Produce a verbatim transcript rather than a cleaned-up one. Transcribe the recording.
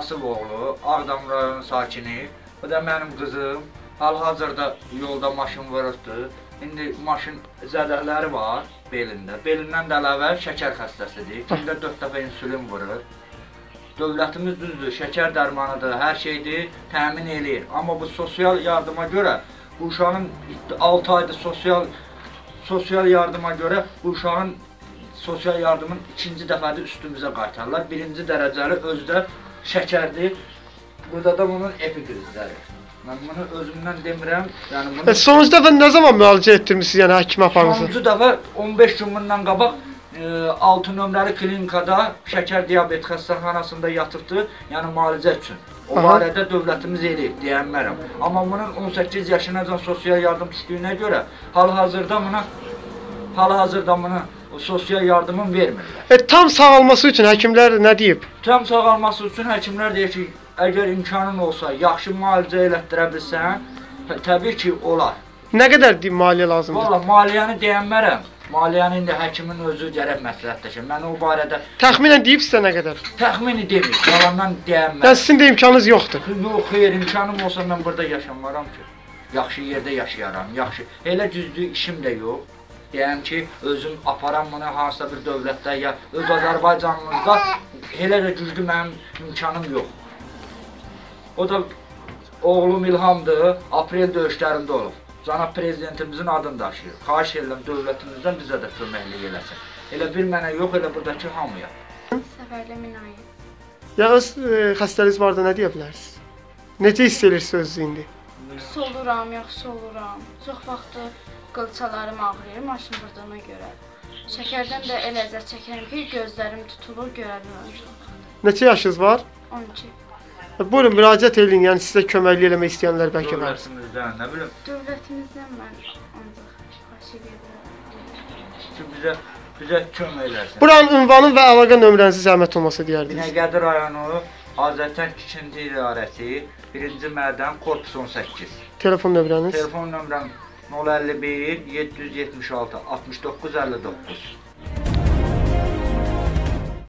Asıloğlu, Ağdam rayonu sakini. Bu da mənim qızım. Hal-hazırda yolda maşın vurubdur. İndi maşın zədələri var belində. Belindən də əlavə şəkər xəstəsidir. Gündə dörd dəfə insulin vurur. Dövlətimiz düzdür, şəkər dərmanıdır, hər şeydir, təmin eləyir. Amma bu sosial yardıma görə bu uşağın altı ayda sosial sosial yardıma görə bu uşağın sosial yardımın ikinci dəfədə üstümüzə qaytarırlar. Birinci dərəcəli özdə şəkərdir. Burada da bunun epikrizləri. Mən bunu özümdən demirəm. Yəni bunu e, sonuncu dəfə nə zaman müalicə etdirmisiniz, yəni həkimə aparmısınız? Sonuncu dəfə on beş gün bundan qabaq e, altı nömrəli klinikada şəkər diabet xəstəxanasında yatıbdı, yəni müalicə üçün. O Aha. barədə dövlətimiz eləyib, deyənmərəm. Amma bunun on səkkiz yaşınacan sosial yardım düşdüyünə görə hal-hazırda buna hal-hazırda buna sosial yardımın vermirlər. E, tam sağalması üçün həkimlər nə deyib? Tam sağalması üçün həkimlər deyir ki, əgər imkanın olsa, yaxşı müalicə elətdirə bilsən, təbii ki, olar. Nə qədər deyib maliyyə lazımdır? Valla, maliyyəni deyənmərəm. Maliyyəni indi həkimin özü gərək məsləhətləşir. Mən o barədə Təxminən deyib sizə nə qədər? təxmini demir, yalandan deyənmərəm. Yəni sizin də imkanınız yoxdur. Yox, xeyr, imkanım olsa mən burada yaşamaram ki. Yaxşı yerdə yaşayaram, yaxşı. Elə düzdür, işim də yox. Deyəm ki, özüm aparam bunu hansısa bir dövlətdə ya öz Azərbaycanımızda elə də güclü mənim imkanım yox. O da oğlum İlhamdır, aprel döyüşlərində olub. Cənab prezidentimizin adını daşıyır. Xahiş edirəm dövlətimizdən bizə də köməklik eləsin. Elə bir mənə yox, elə buradakı hamıya. Səfərlə Minayə. Ya öz e, xəstəliğiniz vardı, nə deyə bilərsiniz? Necə hiss edirsiniz özünüzü indi? Soluram, yaxşı oluram. Çox vaxtı qılçalarım ağrıyır maşın vurduğuna görə. Şəkərdən də elə əzət çəkirəm ki, gözlərim tutulur, görə bilmirəm. Neçə yaşınız var? on iki. Buyurun, müraciət edin, yəni sizə köməklik eləmək istəyənlər bəlkə var. Dövlətimizdən, nə bilim, Dövlətimizdən mən ancaq xahiş edirəm. ki, bizə, bizə kömək eləsin. Buranın ünvanı və əlaqə nömrənizi zəhmət olmasa deyərdiniz. Binəqədi rayonu, Azərtən ikinci idarəsi, birinci mədən, korpus on səkkiz. Telefon nömrəniz? Telefon nömrəm nol əlli bir yeddi yüz yetmiş altı altmış doqquz əlli doqquz.